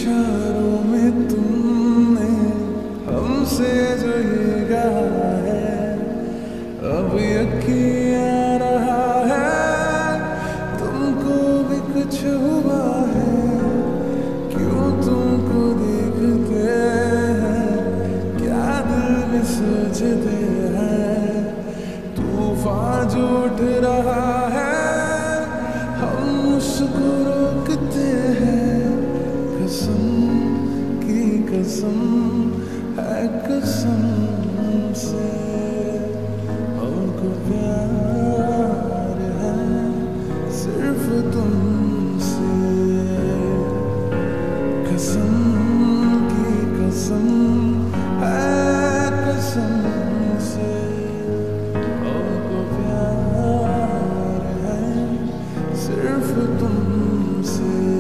इशारों में तुमने हमसे जो ये कहा है, अब यकीन आ रहा है तुमको भी कुछ हुआ है। क्यों तुमको देखते हैं क्या दिल में सोचते हैं, तूफान जो उठ रहा है हम उसको रोकते हैं। कसम की कसम है कसम से, हमको प्यार है सिर्फ तुमसे। कसम की कसम है कसम से, हमको प्यार है सिर्फ तुमसे।